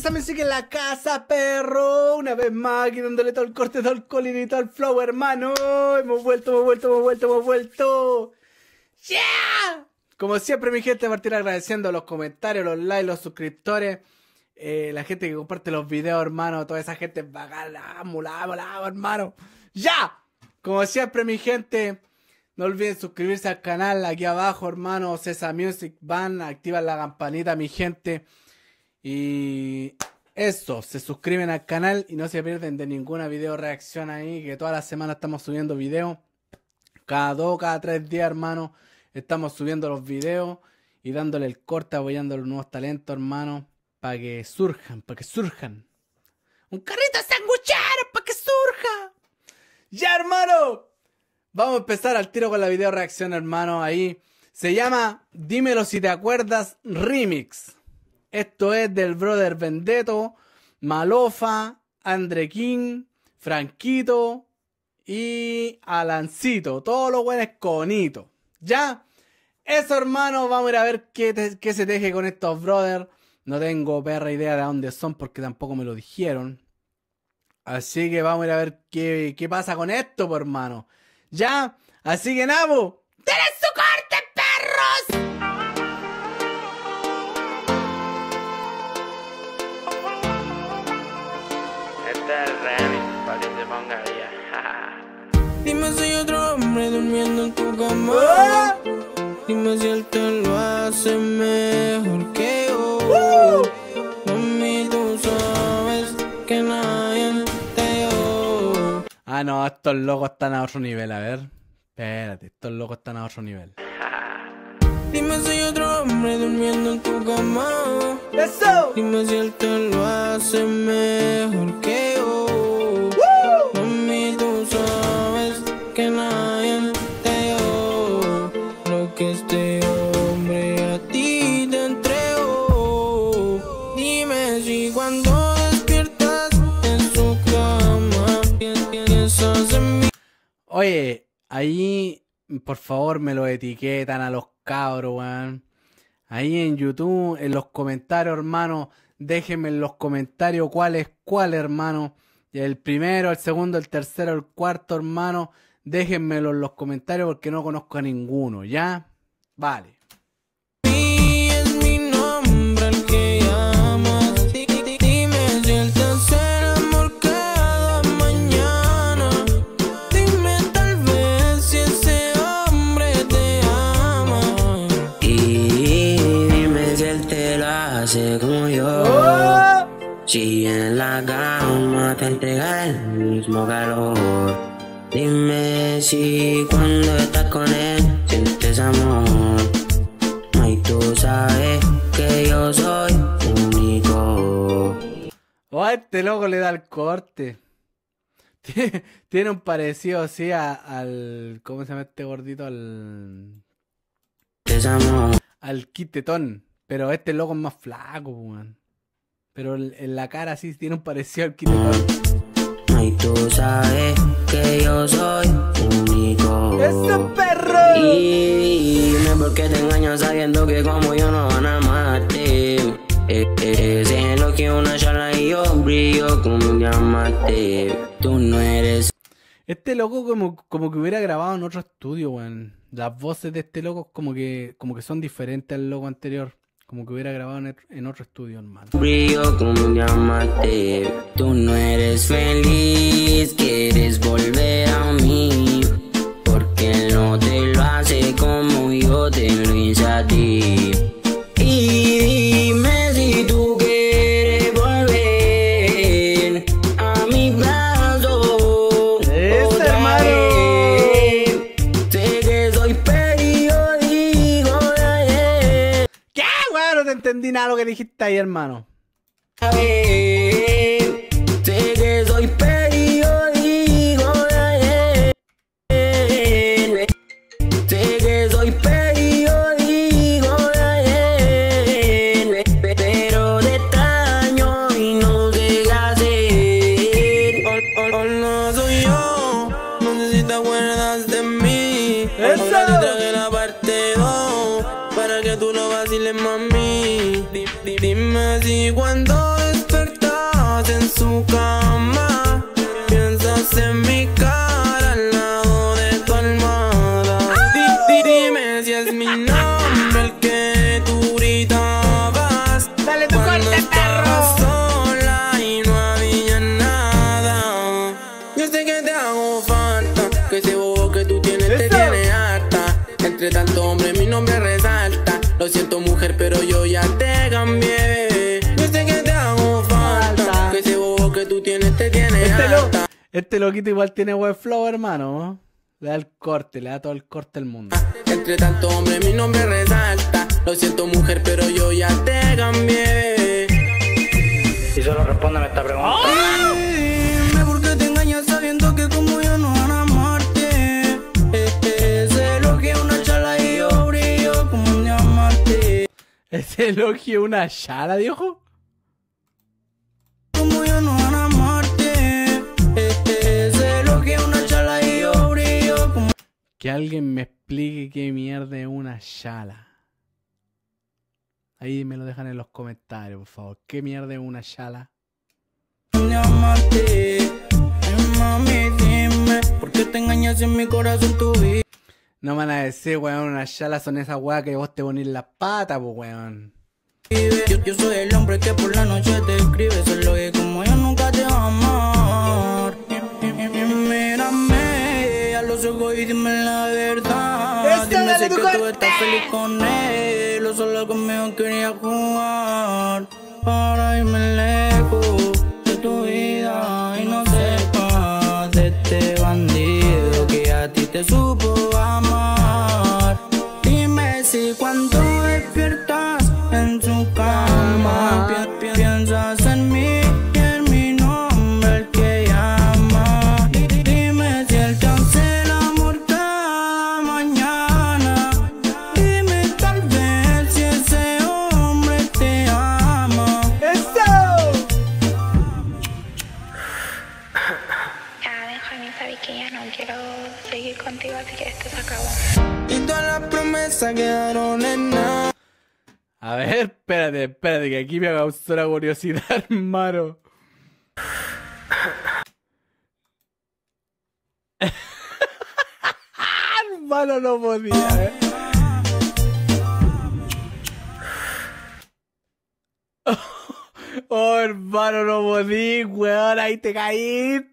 me sigue en la casa, perro. Una vez más, aquí dándole todo el corte, todo el colín y todo el flow, hermano. Hemos vuelto. ¡Yeah! Como siempre, mi gente, partir agradeciendo los comentarios, los likes, los suscriptores, la gente que comparte los videos, hermano. Toda esa gente bacana, molado, hermano. ¡Ya! Como siempre, mi gente, no olviden suscribirse al canal aquí abajo, hermano. Cesa Music Band, activan la campanita, mi gente. Y eso, se suscriben al canal y no se pierden de ninguna video reacción ahí, que toda la semana estamos subiendo videos. Cada 2, cada 3 días, hermano, estamos subiendo los videos y dándole el corte, apoyando a los nuevos talentos, hermano, para que surjan. Un carrito sanguchero para que surja. Ya, hermano, vamos a empezar al tiro con la video reacción, hermano. Ahí se llama Dímelo si te acuerdas Remix. Esto es del brother Vendetto, Malofa, Andre King, Franquito y Alancito. Todos los buenos conitos. ¿Ya? Eso, hermano, vamos a ir a ver qué se teje con estos brothers. No tengo perra idea de dónde son porque tampoco me lo dijeron. Así que vamos a ir a ver qué pasa con esto, por hermano. ¿Ya? Así que nabo, ¡denle su corte, perros! Dime si hay otro hombre durmiendo en tu cama. Dime si él te lo hace mejor que yo. Mami, tú sabes que nadie te dio. Ah, no, estos locos están a otro nivel, a ver. Espérate, estos locos están a otro nivel. Dime si hay otro hombre durmiendo en tu cama. ¡Eso! Dime si él te lo hace mejor que yo. Mami, tú sabes que nadie te dio lo que este hombre a ti te entregó. Dime si cuando despiertas en su cama piensas en mí. Oye, ahí, por favor, me lo etiquetan a los cabros, weón. Ahí en YouTube, en los comentarios, hermano, déjenme en los comentarios cuál es cuál, hermano. El primero, el segundo, el tercero, el cuarto, hermano. Déjenmelo en los comentarios porque no conozco a ninguno, ¿ya? Vale. Es mi nombre el que llamas. Dime si él te hace el amor cada mañana. Dime tal vez si ese hombre te ama. Y dime si él te lo hace como yo. Si en la cama te entrega el mismo calor. Dime si cuando estás con él sientes amor. Ay, tú sabes que yo soy único. Oh, este loco le da el corte. Tiene un parecido así al... ¿Cómo se llama este gordito? Al Quitetón. Pero este loco es más flaco, weón. Pero en la cara sí tiene un parecido al Quitetón. Ay, tú sabes que yo soy único. ¡Ese perro! Y dime por qué te engañas sabiendo que como yo no van a amarte. Es lo que una charla y yo brillo como un diamante. Tú no eres. Este loco como que hubiera grabado en otro estudio, weón. Las voces de este loco como que son diferentes al loco anterior. Como que hubiera grabado en otro estudio, hermano. Brillo como un diamante. Tú no eres feliz, quieres volver a mí. Porque él no te lo hace como yo te lo hice a ti. Y dime si tú quieres volver a mi brazo. Hermano. Sé que soy periódico de ayer. ¿Qué, weón? No te entendí nada lo que dijiste ahí, hermano. Sé que soy periódico de ayer. Sé que soy periódico de ayer. Pero te extraño y no sé qué hacer. Oh, no soy yo. No sé si te acuerdas de mí. Ahora te traje la parte 2 para que tú lo vaciles, mami. Dime si cuando despertas su cama. Piensas en mi cara al lado de tu almohada. Dime si es mi nombre el que tú gritabas. Dale tu cuando corte, estabas perro. sola y no había nada. Yo sé que te hago falta, que ese bobo que tú tienes te Eso. tiene harta. Entre tanto hombre mi nombre resalta. Lo siento mujer, pero yo ya te cambié. Yo sé que te hago falta, que ese bobo que tú tienes te tiene harta. Este loquito igual tiene buen flow, hermano. Le da el corte, le da todo el corte al mundo. Entre tanto hombre mi nombre resalta. Lo siento mujer, pero yo ya te cambié. Y solo respóndeme esta pregunta. Dime por qué te engañas sabiendo que como yo no van a amarte. Ese elogio es una chala y yo brillo como un diamante. ¿Ese elogio una chala, dijo? Como yo no van a amarte. Ese elogio es una chala y yo brillo como Que alguien me explique qué mierda es una chala. Ahí me lo dejan en los comentarios, por favor. ¿Qué mierda es una chala? un diamante. Mami, dime por qué te engañas en mi corazón tu vida. No me van a decir, weón, una chala son esas weas que vos te ponís las patas, pues, weón. Yo soy el hombre que por la noche te escribe. Solo que como yo nunca te voy a amar. Mírame a los ojos y dime la verdad. Dime si que tú estás feliz con él o solo conmigo quería jugar. Para irme lejos de tu vida y no sepas de este bandido que a ti te supo amar. Dime si cuando despiertas en su cama piensas en mí y en mi nombre el que llama. Dime si él te hace el amor cada mañana. Dime tal vez si ese hombre te ama. Ya, Benjamín, sabes que ya no quiero seguir contigo, así que esto se acabó. Y todas las promesas quedaron en nada. A ver, espérate, que aquí me causó la curiosidad, hermano. Hermano, no podía, Oh, hermano, no podí, weón, ahí te caíste.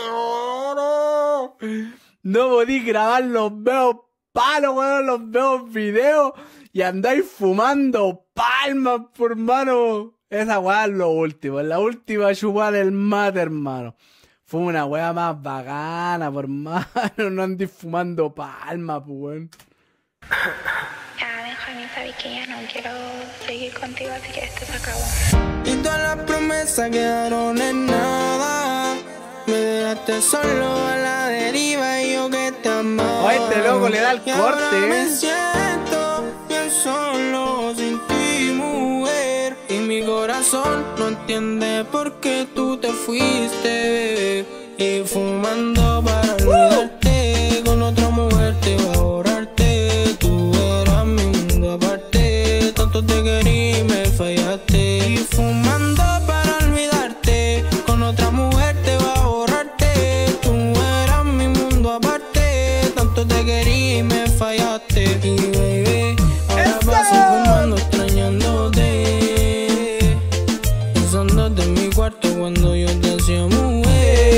No podí grabar los meos palos, weón, los meos videos. Y andáis fumando palmas, por hermano. Esa weá es lo último, es la última chupada del mate, hermano. Fue una weá más bacana, por hermano. No andéis fumando palmas, pues, weón. Ya, Benjamín, sabes que ya no quiero seguir contigo, así que esto se acabó. Y todas las promesas quedaron en nada. Me dejaste solo a la deriva y yo que te amaba. Oye, este loco le da el Y ahora corte, me siento bien solo sin ti, mujer. Y mi corazón no entiende por qué tú te fuiste. Y fumando para olvidarte, con otra mujer te voy a borrarte. Tú eras mi mundo aparte, tanto te querí y me fallaste. Y fumando para olvidarte, con otra mujer te voy a borrarte. Tú eras mi mundo aparte, tanto te querí y me fallaste. Y baby, ahora paso fumando extrañándote, pensándote en mi cuarto cuando yo te hacía mujer.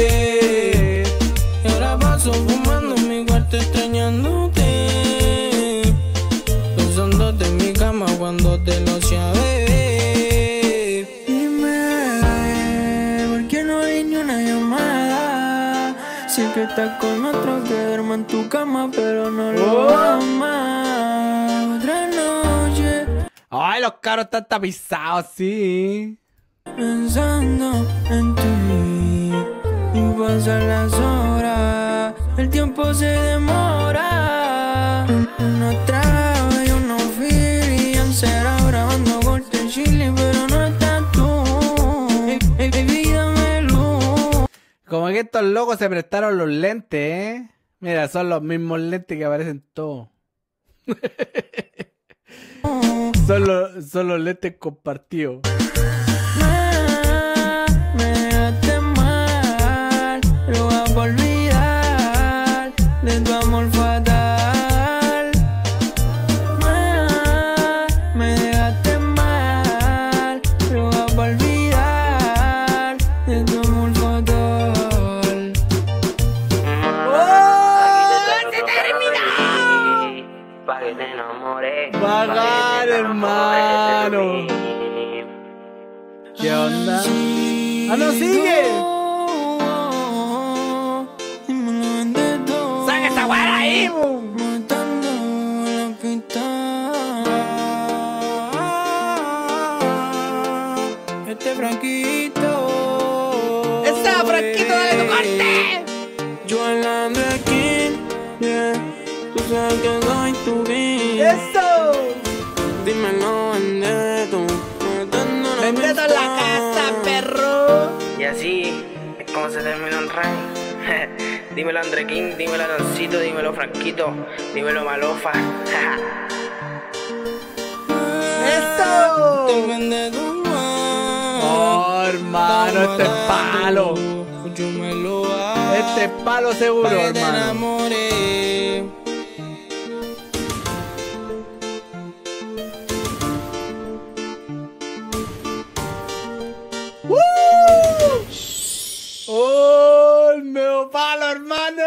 Y ahora paso fumando en mi cuarto extrañándote, pensándote en mi cama cuando te lo hacía bebé. Dime, ¿por qué no hay ni una llamada? Sé que estás con otro que duerme en tu cama, pero no lo amas. Otra noche Ay, los carros están tapizados, sí. pensando en ti. Y pasan las horas, el tiempo se demora. Uno trago y uno feel y será grabando corte en Chile, pero no estás tú. Baby, dame luz. Como que estos locos se prestaron los lentes, ¿eh? Mira, son los mismos lentes que aparecen todos. Son los lentes compartidos. Me hermano. ¿Qué onda? ¡Ah, no sigue! ¡Saca esa guara ahí, boom! Este Franquito. ¡Esa, Franquito, dale tu corte! Yo hablando aquí, yeah. Tú sabes que soy tu vida. ¡Eso! Dímelo, Vendeto. ¡Vendeto en la casa, perro! Y así es como se termina un rhyme. Dímelo Andre King, dímelo Aloncito, dímelo Franquito, dímelo Malofa. ¡Eso! Vendeto, ¡Oh, hermano! Este es palo. Este es palo seguro, hermano. ¡Oh, el medio palo, hermano!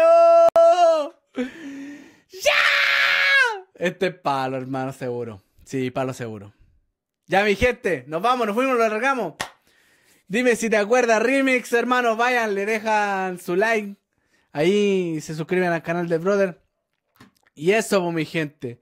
¡Ya! Este es palo, hermano, seguro. Sí, palo seguro. Ya, mi gente, nos vamos, nos fuimos, lo largamos. Dime si te acuerdas, remix, hermano, vayan, le dejan su like. Ahí se suscriben al canal de Brother. Y eso, pues, mi gente.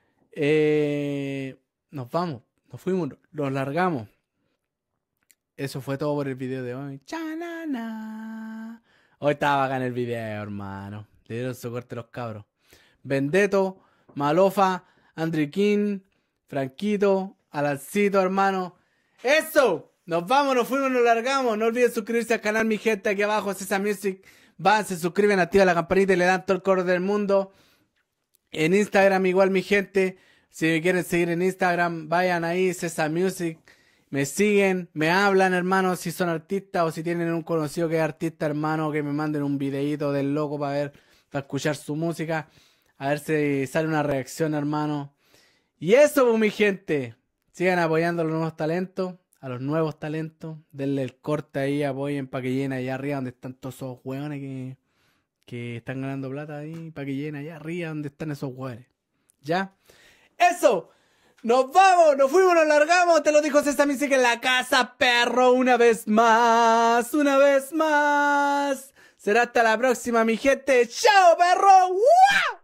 Nos vamos, nos fuimos, los largamos. Eso fue todo por el video de hoy. ¡Chanana! Hoy estaba bacán el video, hermano. Le dieron su corte los cabros. Vendeto, Malofa, Andre King, Franquito, Alancito, hermano. ¡Eso! Nos vamos, nos fuimos, nos largamos. No olviden suscribirse al canal, mi gente. Aquí abajo, César Music. Van, se suscriben, activan la campanita y le dan todo el coro del mundo. En Instagram igual, mi gente. Si me quieren seguir en Instagram, vayan ahí, César Music. Me siguen, me hablan, hermano, si son artistas o si tienen un conocido que es artista, hermano, que me manden un videíto del loco para ver, para escuchar su música. A ver si sale una reacción, hermano. Y eso, pues, mi gente. Sigan apoyando a los nuevos talentos. A los nuevos talentos. Denle el corte ahí, apoyen para que llenen allá arriba donde están todos esos hueones que están ganando plata ahí. Para que llenen allá arriba donde están esos hueones. ¿Ya? ¡Eso! ¡Nos vamos! ¡Nos fuimos! ¡Nos largamos! Te lo dijo César Music en la casa, perro. Una vez más. Una vez más. Será hasta la próxima, mi gente. ¡Chao, perro! ¡Wow!